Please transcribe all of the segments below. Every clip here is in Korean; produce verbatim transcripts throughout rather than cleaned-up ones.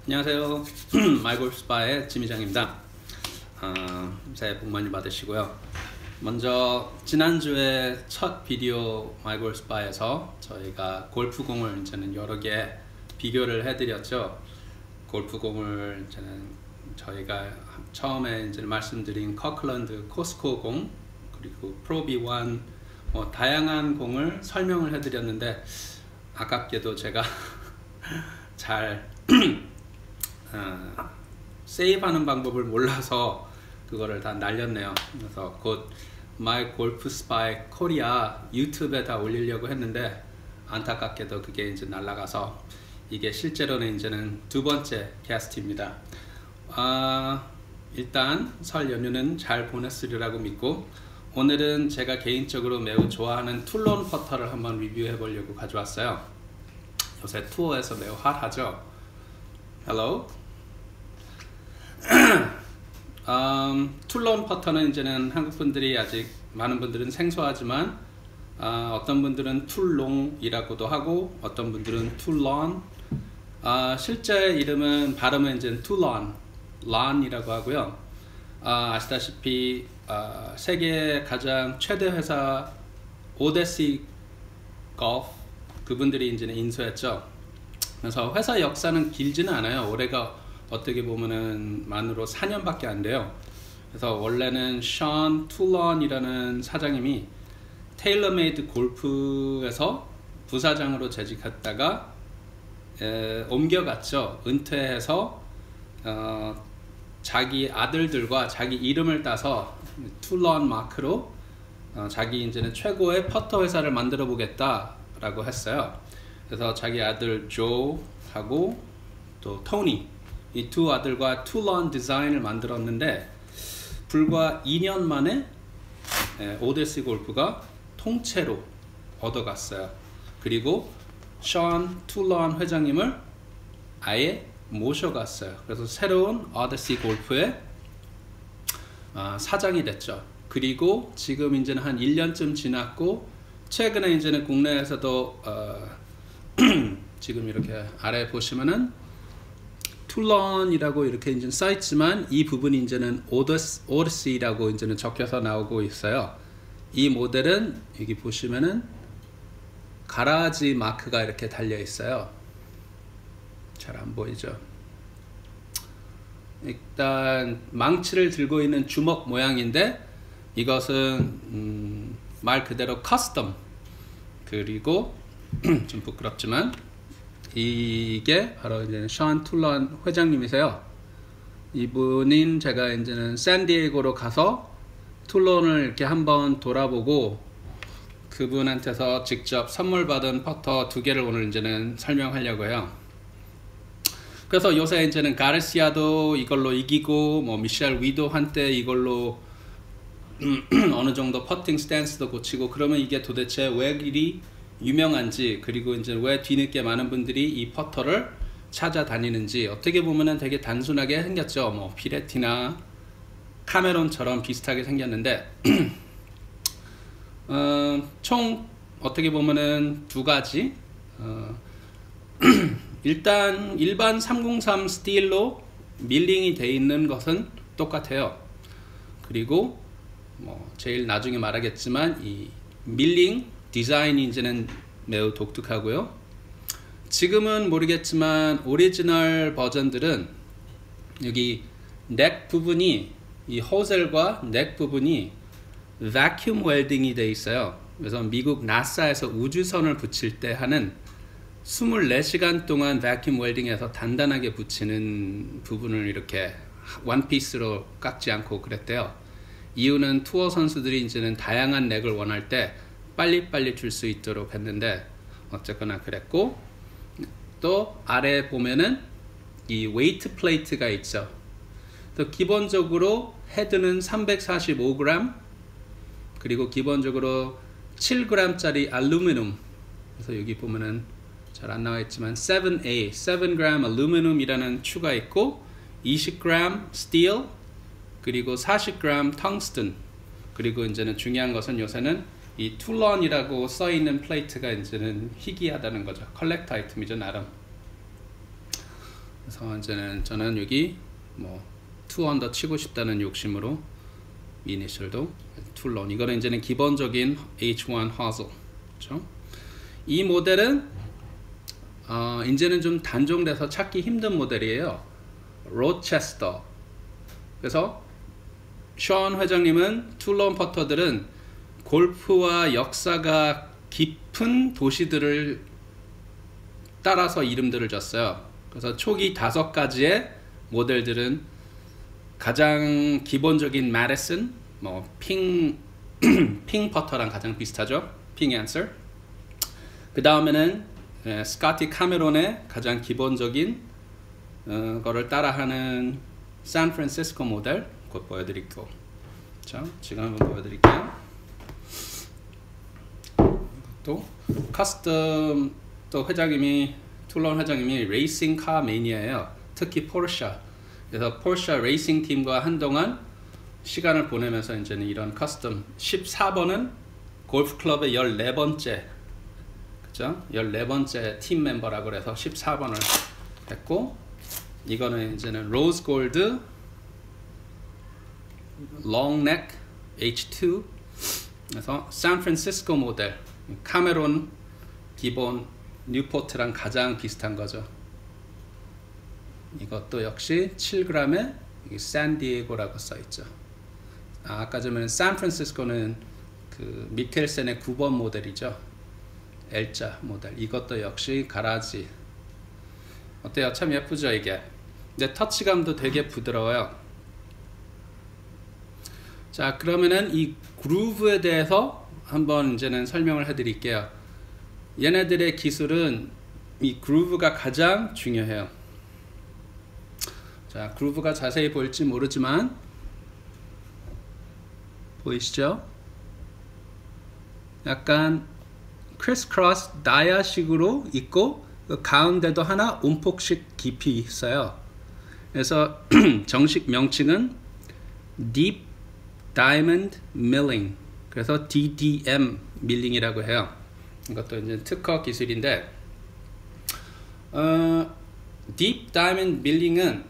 안녕하세요. 마이골프스파의 지미장입니다. 어, 새해 복 많이 받으시고요. 먼저 지난주에 첫 비디오 마이골프스파에서 저희가 골프공을 이제는 여러 개 비교를 해드렸죠. 골프공을 이제는 저희가 처음에 이제 말씀드린 커클랜드 코스코 공, 그리고 프로비 원, 뭐 다양한 공을 설명을 해드렸는데 아깝게도 제가 잘 어, 세이브하는 방법을 몰라서 그거를 다 날렸네요. 그래서 곧 마이 골프 스파이 코리아 유튜브에 다 올리려고 했는데 안타깝게도 그게 이제 날아가서 이게 실제로는 이제는 두 번째 캐스트입니다. 어, 일단 설 연휴는 잘 보냈으리라고 믿고, 오늘은 제가 개인적으로 매우 좋아하는 툴론 퍼터를 한번 리뷰해 보려고 가져왔어요. 요새 투어에서 매우 핫하죠. Hello. 음, 툴론 퍼터는 이제는 한국 분들이 아직 많은 분들은 생소하지만 어, 어떤 분들은 툴롱이라고도 하고 어떤 분들은 툴론, 어, 실제 이름은 발음은 이제 툴론, 런이라고 하고요. 어, 아시다시피 어, 세계 가장 최대 회사 오데시 골프, 그분들이 이제는 인수했죠. 그래서 회사 역사는 길지는 않아요. 올해가 어떻게 보면은 만으로 사 년밖에 안 돼요. 그래서 원래는 션 툴런이라는 사장님이 테일러메이드 골프에서 부사장으로 재직했다가 에, 옮겨갔죠. 은퇴해서 어, 자기 아들들과 자기 이름을 따서 툴런 마크로 어, 자기 이제는 최고의 퍼터 회사를 만들어 보겠다라고 했어요. 그래서 자기 아들 조하고 또 토니, 이 두 아들과 툴런 디자인을 만들었는데 불과 이 년 만에 오데시 골프가 통째로 얻어갔어요. 그리고 션 툴런 회장님을 아예 모셔갔어요. 그래서 새로운 오데시 골프의 어, 사장이 됐죠. 그리고 지금 이제는 한 일 년쯤 지났고, 최근에 이제는 국내에서도 어, 지금 이렇게 아래 보시면은 툴런이라고 이렇게 이제 써있지만 이 부분이 이제는 오데시라고 이제는 적혀서 나오고 있어요. 이 모델은 여기 보시면은 가라지 마크가 이렇게 달려 있어요. 잘 안 보이죠? 일단 망치를 들고 있는 주먹 모양인데 이것은 음, 말 그대로 커스텀, 그리고 좀 부끄럽지만 이게 바로 이제 션 툴런 회장님이세요. 이분인 제가 이제는 샌디에이고로 가서 툴런을 이렇게 한번 돌아보고 그분한테서 직접 선물 받은 퍼터 두 개를 오늘 이제는 설명하려고 해요. 그래서 요새 이제는 가르시아도 이걸로 이기고, 뭐 미셸 위도 한때 이걸로 어느 정도 퍼팅 스탠스도 고치고, 그러면 이게 도대체 왜 이리 유명한지, 그리고 이제 왜 뒤늦게 많은 분들이 이 퍼터를 찾아다니는지, 어떻게 보면은 되게 단순하게 생겼죠. 뭐 피레티나 카메론처럼 비슷하게 생겼는데 어, 총 어떻게 보면은 두 가지. 어, 일단 일반 삼공삼 스틸로 밀링이 돼 있는 것은 똑같아요. 그리고 뭐 제일 나중에 말하겠지만 이 밀링 디자인이 이제는 매우 독특하고요. 지금은 모르겠지만 오리지널 버전들은 여기 넥 부분이, 이 호셀과 넥 부분이 vacuum 웰딩이 돼 있어요. 그래서 미국 나사에서 우주선을 붙일 때 하는 이십사 시간 동안 vacuum 웰딩해서 단단하게 붙이는 부분을 이렇게 원피스로 깎지 않고 그랬대요. 이유는 투어 선수들이 이제는 다양한 넥을 원할 때 빨리빨리 줄 수 있도록 했는데 어쨌거나 그랬고, 또 아래 보면은 이 웨이트 플레이트가 있죠. 또 기본적으로 헤드는 삼백사십오 그램, 그리고 기본적으로 칠 그램짜리 알루미늄, 그래서 여기 보면은 잘 안 나와 있지만 세븐 에이, 칠 그램 알루미늄이라는 추가 있고, 이십 그램 스틸, 그리고 사십 그램 텅스튼, 그리고 이제는 중요한 것은 요새는 이 툴런이라고 써있는 플레이트가 이제는 희귀하다는 거죠. 컬렉터 아이템이죠, 나름. 그래서 이제는 저는 여기 뭐 투 언더 치고 싶다는 욕심으로 이니셜도 툴론. 이거는 이제는 기본적인 에이치 원 hustle. 그렇죠? 이 모델은 어, 이제는 좀 단종돼서 찾기 힘든 모델이에요. 로체스터. 그래서 션 회장님은 툴론 퍼터들은 골프와 역사가 깊은 도시들을 따라서 이름들을 줬어요. 그래서 초기 다섯 가지의 모델들은 가장 기본적인 마디슨, 뭐 핑, 핑 퍼터랑 가장 비슷하죠. 핑 앤서. 그 다음에는 예, 스카티 카메론의 가장 기본적인 어, 거를 따라하는 샌프란시스코 모델 곧 보여드릴게요. 자, 지금 한번 보여드릴게요. 또 커스텀 또 회장님이 툴론 회장님이 레이싱 카 매니아예요. 특히 포르샤. 그래서 포르샤 레이싱 팀과 한동안 시간을 보내면서 이제는 이런 커스텀 십사 번은 골프 클럽의 열네 번째 그죠? 열네 번째 팀 멤버라고 해서 십사 번을 했고, 이거는 이제는 로즈 골드 롱넥 에이치 투. 그래서 샌프란시스코 모델 카메론 기본 뉴포트랑 가장 비슷한 거죠. 이것도 역시 칠 그램에 샌디에고라고 써있죠. 아, 아까 전에 샌프란시스코는 그 미켈센의 구 번 모델이죠. L자 모델. 이것도 역시 가라지. 어때요? 참 예쁘죠 이게. 이제 터치감도 되게 부드러워요. 자, 그러면은 이 그루브에 대해서 한번 이제는 설명을 해드릴게요. 얘네들의 기술은 이 그루브가 가장 중요해요. 자, 그루브가 자세히 보일지 모르지만 보이시죠? 약간 크리스 크로스 다이아식으로 있고 그 가운데도 하나 움폭식 깊이 있어요. 그래서 정식 명칭은 Deep Diamond Milling, 그래서 디 디 엠 밀링이라고 해요. 이것도 이제 특허 기술인데, 어, Deep Diamond Milling은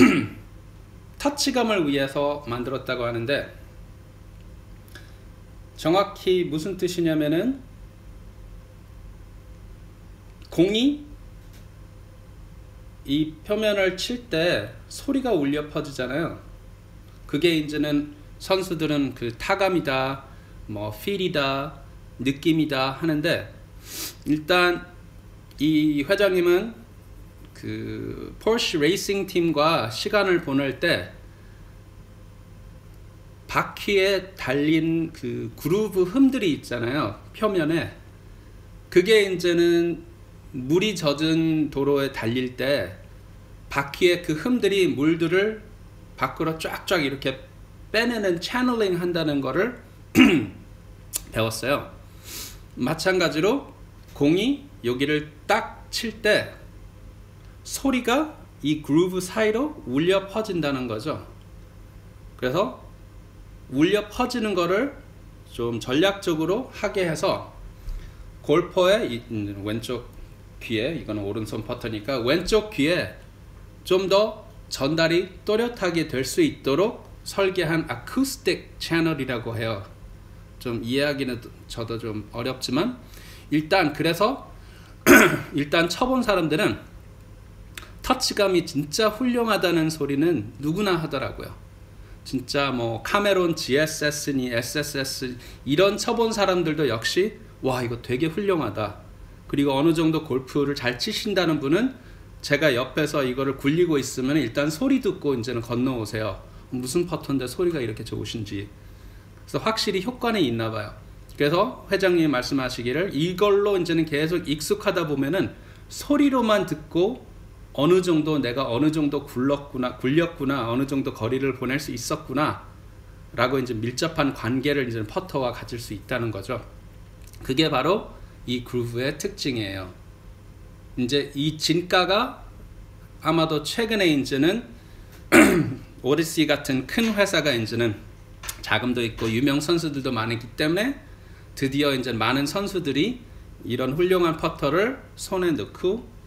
터치감을 위해서 만들었다고 하는데, 정확히 무슨 뜻이냐면은 공이 이 표면을 칠 때 소리가 울려 퍼지잖아요. 그게 이제는 선수들은 그 타감이다, 뭐 필이다, 느낌이다 하는데, 일단 이 회장님은 그 포르쉐 레이싱 팀과 시간을 보낼 때 바퀴에 달린 그 그루브 흠들이 있잖아요, 표면에. 그게 이제는 물이 젖은 도로에 달릴 때 바퀴에 그 흠들이 물들을 밖으로 쫙쫙 이렇게 빼내는 채널링 한다는 거를 배웠어요. 마찬가지로 공이 여기를 딱 칠 때 소리가 이 그루브 사이로 울려 퍼진다는 거죠. 그래서 울려 퍼지는 거를 좀 전략적으로 하게 해서 골퍼의 왼쪽 귀에, 이거는 오른손 퍼터니까 왼쪽 귀에 좀 더 전달이 또렷하게 될 수 있도록 설계한 아쿠스틱 채널이라고 해요. 좀 이해하기는 저도 좀 어렵지만, 일단 그래서 일단 쳐본 사람들은 터치감이 진짜 훌륭하다는 소리는 누구나 하더라고요. 진짜 뭐 카메론 지에스에스니 에스에스에스 이런 쳐본 사람들도 역시 와, 이거 되게 훌륭하다. 그리고 어느 정도 골프를 잘 치신다는 분은 제가 옆에서 이거를 굴리고 있으면 일단 소리 듣고 이제는 건너오세요. 무슨 퍼터인데 소리가 이렇게 좋으신지. 그래서 확실히 효과는 있나 봐요. 그래서 회장님이 말씀하시기를 이걸로 이제는 계속 익숙하다 보면은 소리로만 듣고 어느 정도 내가 어느 정도 굴렀구나, 굴렸구나, 어느 정도 거리를 보낼 수 있었구나 라고 이제 밀접한 관계를 이제 퍼터와 가질 수 있다는 거죠. 그게 바로 이 그루브의 특징이에요. 이제 이 진가가 아마도 최근에 이제는 오디시 같은 큰 회사가 이제는 자금도 있고 유명 선수들도 많기 때문에 드디어 이제 많은 선수들이 이런 훌륭한 퍼터를 손에 넣고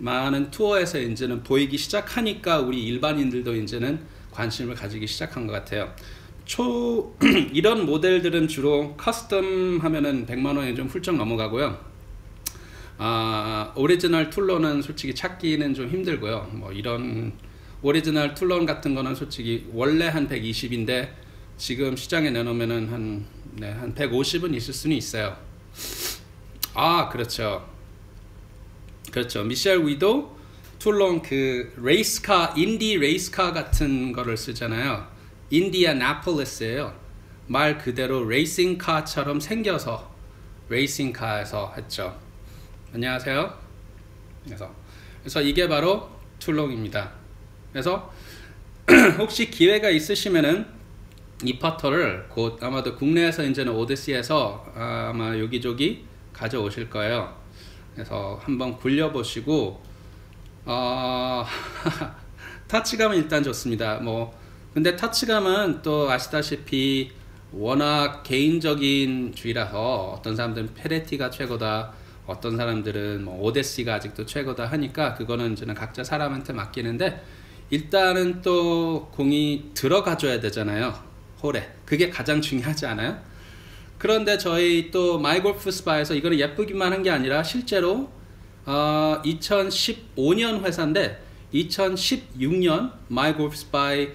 많은 투어에서 이제는 보이기 시작하니까 우리 일반인들도 이제는 관심을 가지기 시작한 것 같아요. 초 이런 모델들은 주로 커스텀 하면은 백만 원이 좀 훌쩍 넘어가고요. 아, 오리지널 툴론은 솔직히 찾기는 좀 힘들고요. 뭐 이런 오리지널 툴론 같은 거는 솔직히 원래 한 백이십인데 지금 시장에 내놓으면은 한, 네, 한 백오십은 있을 수는 있어요. 아, 그렇죠. 그렇죠. 미셸 위도 툴론 그 레이스카, 인디 레이스카 같은 거를 쓰잖아요. 인디애나폴리스예요. 말 그대로 레이싱카처럼 생겨서 레이싱카에서 했죠. 안녕하세요. 그래서 그래서 이게 바로 툴론입니다. 그래서 혹시 기회가 있으시면은 이 퍼터를 곧 아마도 국내에서 이제는 오디시에서 아마 여기저기 가져오실 거예요. 그래서 한번 굴려보시고 어, 터치감은 일단 좋습니다. 뭐 근데 터치감은 또 아시다시피 워낙 개인적인 주의라서 어떤 사람들은 페레티가 최고다, 어떤 사람들은 뭐 오데시가 아직도 최고다 하니까 그거는 저는 각자 사람한테 맡기는데 일단은 또 공이 들어가줘야 되잖아요. 홀에. 그게 가장 중요하지 않아요? 그런데 저희 또 마이골프스바에서 이거는 예쁘기만 한 게 아니라 실제로 어, 이천십오 년 회사인데 이천십육 년 마이골프스바의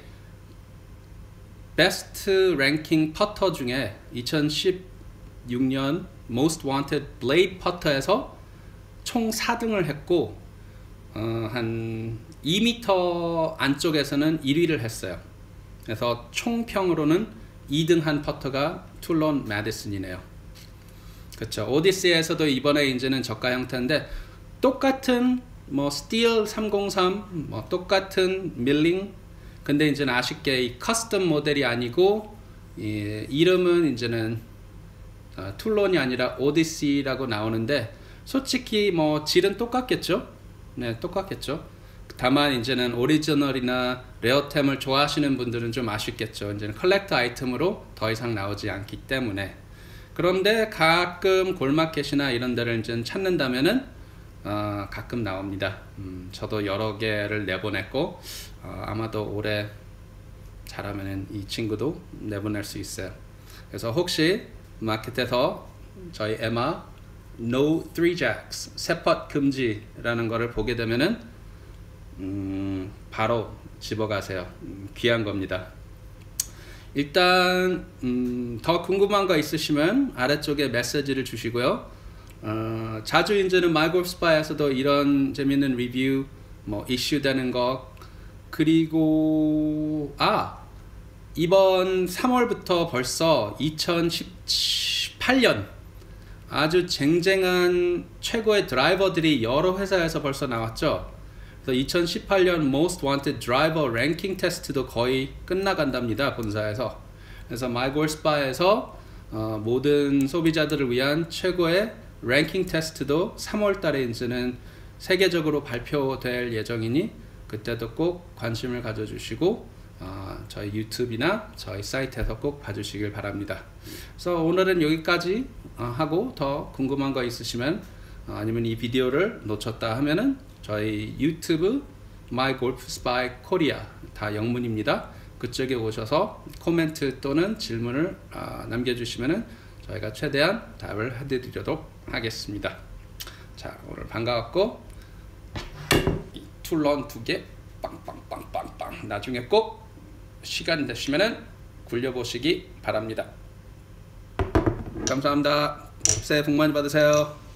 베스트 랭킹 퍼터 중에 이천십육 년 Most Wanted Blade 퍼터에서 총 사 등을 했고 어, 한 이 미터 안쪽에서는 일 위를 했어요. 그래서 총평으로는 이 등 한 퍼터가 툴론 매디슨이네요. 그렇죠. 오디시에서도 이번에 이제는 저가 형태인데 똑같은 뭐 스틸 삼공삼, 뭐 똑같은 밀링. 근데 이제는 아쉽게 이 커스텀 모델이 아니고 이 이름은 이제는 어, 툴론이 아니라 오디시라고 나오는데 솔직히 뭐 질은 똑같겠죠. 네, 똑같겠죠. 다만 이제는 오리지널이나 레어템을 좋아하시는 분들은 좀 아쉽겠죠. 이제는 컬렉터 아이템으로 더 이상 나오지 않기 때문에. 그런데 가끔 골마켓이나 이런 데를 이제 찾는다면은 어, 가끔 나옵니다. 음, 저도 여러 개를 내보냈고 어, 아마도 올해 잘하면은 이 친구도 내보낼 수 있어요. 그래서 혹시 마켓에서 저희 에마 No three jacks 세펫 금지라는 거를 보게 되면은 음, 바로 집어가세요. 음, 귀한 겁니다. 일단 음, 더 궁금한 거 있으시면 아래쪽에 메시지를 주시고요. 어, 자주 이제는 마이골프스바에서도 이런 재밌는 리뷰 뭐 이슈 되는 거 그리고 아 이번 삼월부터 벌써 이천십팔 년 아주 쟁쟁한 최고의 드라이버들이 여러 회사에서 벌써 나왔죠. 그래서 이천십팔 년 Most Wanted Driver 랭킹 테스트도 거의 끝나간답니다. 본사에서. 그래서 마이골프스바에서 어, 모든 소비자들을 위한 최고의 랭킹 테스트도 삼월 달에 이제는 세계적으로 발표될 예정이니 그때도 꼭 관심을 가져주시고 어, 저희 유튜브나 저희 사이트에서 꼭 봐주시길 바랍니다. 그래서 오늘은 여기까지 어, 하고 더 궁금한 거 있으시면 어, 아니면 이 비디오를 놓쳤다 하면은 저희 유튜브 마이골프스바 코리아 다 영문입니다. 그쪽에 오셔서 코멘트 또는 질문을 어, 남겨주시면은 저희가 최대한 답을 해드리도록 하겠습니다. 자, 오늘 반가웠고 이 툴론 두 개 빵빵빵빵빵 나중에 꼭 시간 되시면은 굴려보시기 바랍니다. 감사합니다. 새해 복 많이 받으세요.